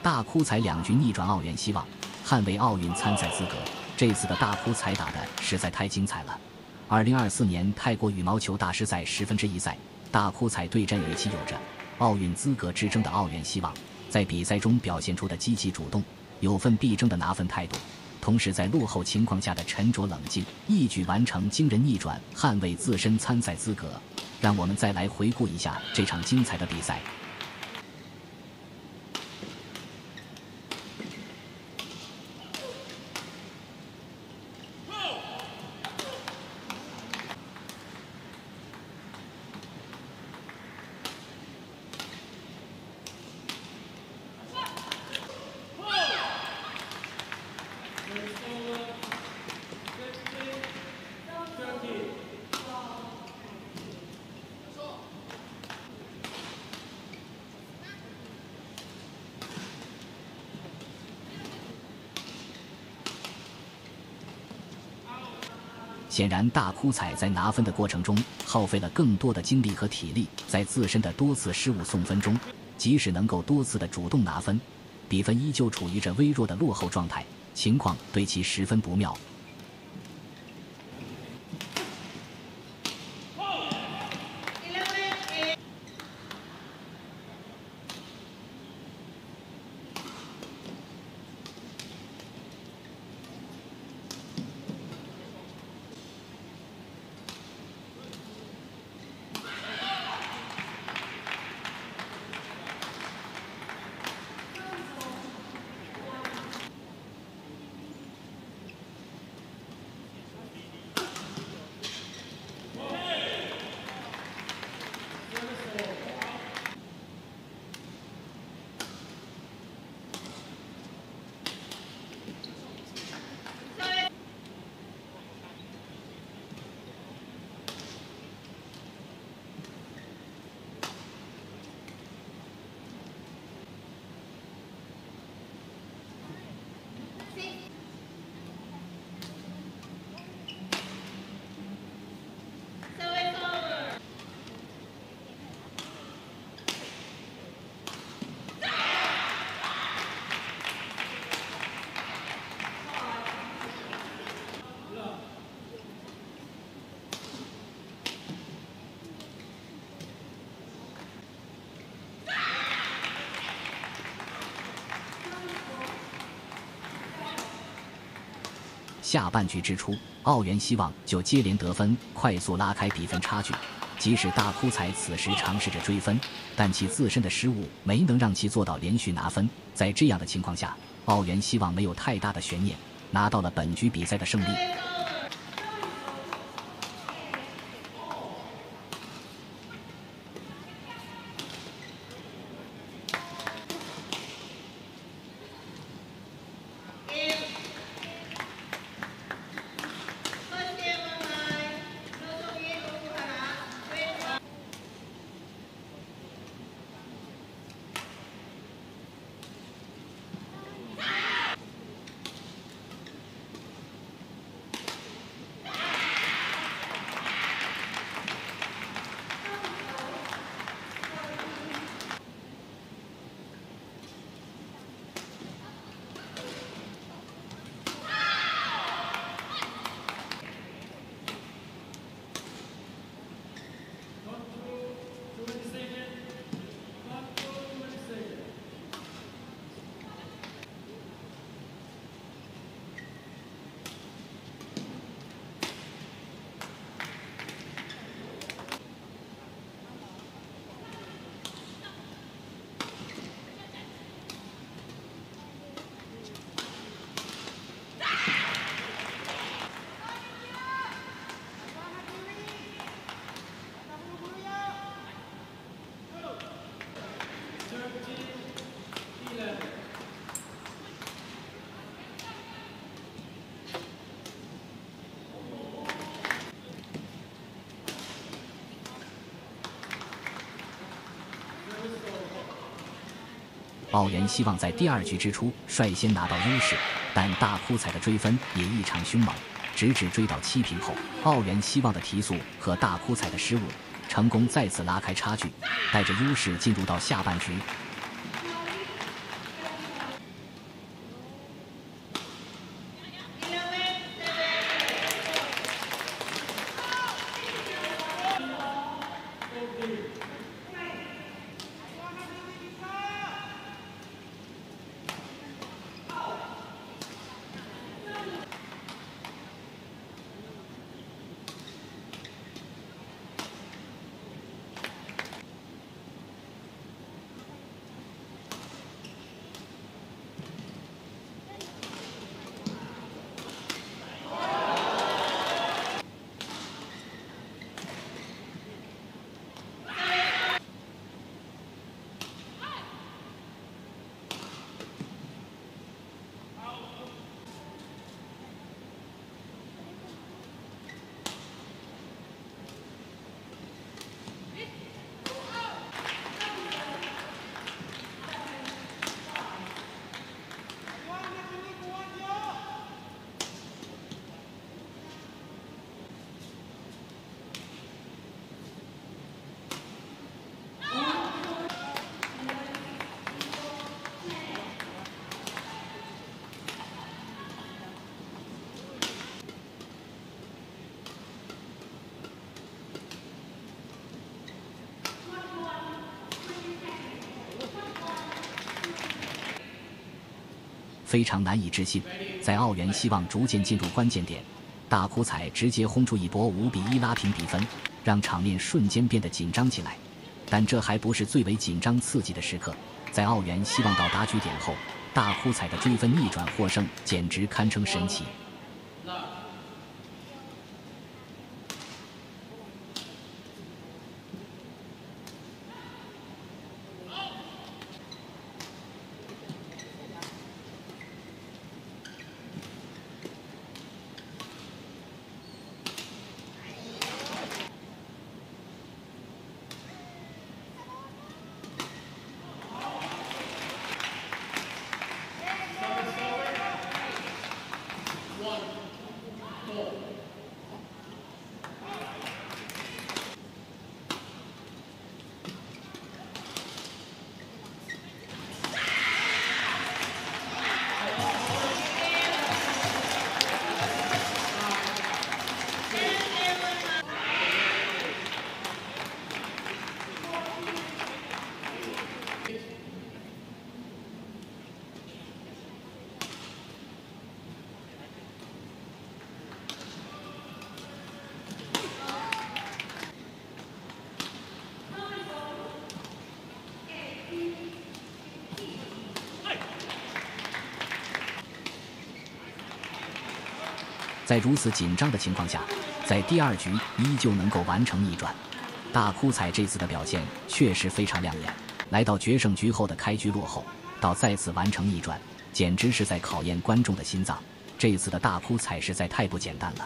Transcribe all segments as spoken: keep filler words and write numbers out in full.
大哭彩两局逆转奥原希望，捍卫奥运参赛资格。这次的大哭彩打得实在太精彩了。二零二四年泰国羽毛球大师赛十分之一赛，大哭彩对阵与其有着奥运资格之争的奥原希望，在比赛中表现出的积极主动、有分必争的拿分态度，同时在落后情况下的沉着冷静，一举完成惊人逆转，捍卫自身参赛资格。让我们再来回顾一下这场精彩的比赛。显然大哭彩在拿分的过程中耗费了更多的精力和体力，在自身的多次失误送分中，即使能够多次的主动拿分，比分依旧处于着微弱的落后状态，情况对其十分不妙。下半局之初，奥原希望就接连得分，快速拉开比分差距。即使大哭彩此时尝试着追分，但其自身的失误没能让其做到连续拿分。在这样的情况下，奥原希望没有太大的悬念，拿到了本局比赛的胜利。奥原希望在第二局之初率先拿到优势，但大哭彩的追分也异常凶猛，直至追到七平后，奥原希望的提速和大哭彩的失误，成功再次拉开差距，带着优势进入到下半局。 非常难以置信。在澳元希望逐渐进入关键点，大哭彩直接轰出一波五比一拉平比分，让场面瞬间变得紧张起来。但这还不是最为紧张刺激的时刻，在澳元希望到达局点后，大哭彩的追分逆转获胜，简直堪称神奇。在如此紧张的情况下，在第二局依旧能够完成逆转，大哭彩这次的表现确实非常亮眼。来到决胜局后的开局落后，到再次完成逆转，简直是在考验观众的心脏。这次的大哭彩实在太不简单了。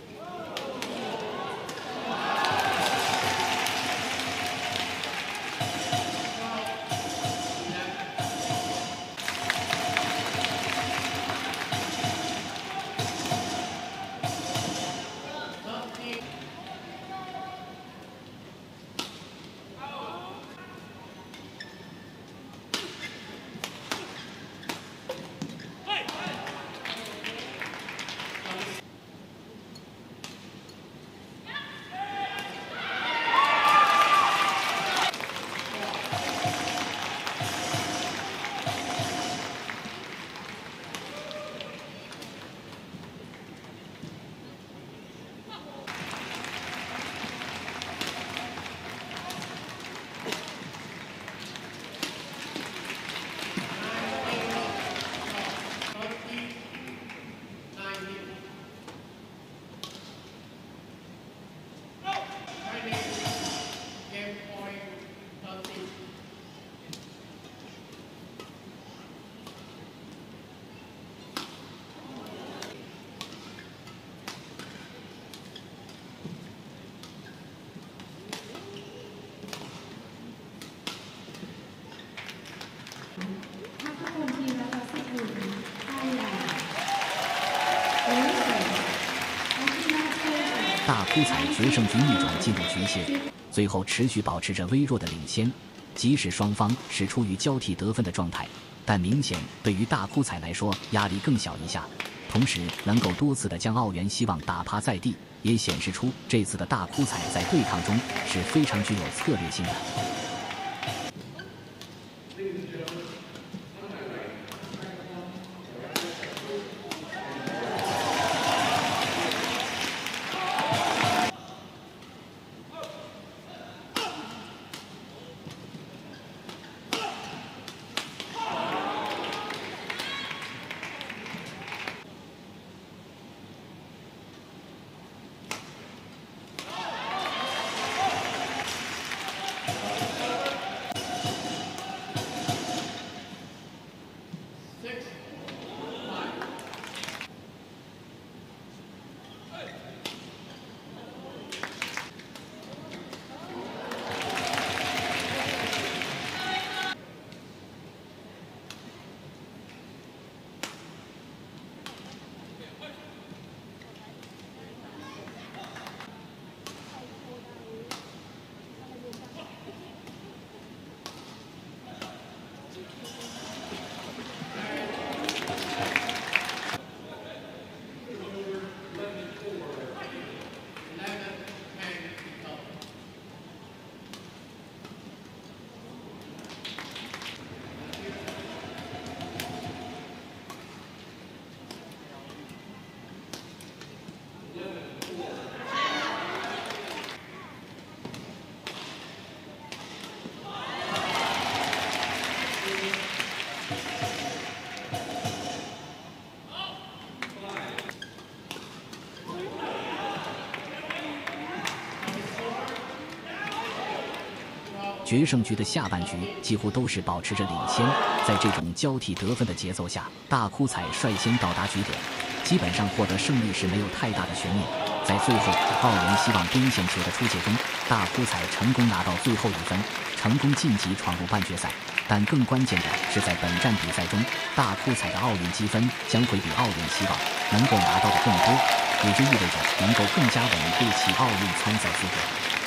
大哭彩决胜局逆转进入局线，最后持续保持着微弱的领先。即使双方是处于交替得分的状态，但明显对于大哭彩来说压力更小一下。同时能够多次的将澳元希望打趴在地，也显示出这次的大哭彩在对抗中是非常具有策略性的。 决胜局的下半局几乎都是保持着领先，在这种交替得分的节奏下，大哭彩率先到达局点，基本上获得胜利是没有太大的悬念。在最后澳联希望边线球的出界中，大哭彩成功拿到最后一分，成功晋级闯入半决赛。但更关键的是，在本站比赛中，大哭彩的奥运积分将会比澳联希望能够拿到的更多，也就意味着能够更加稳固其奥运参赛资格。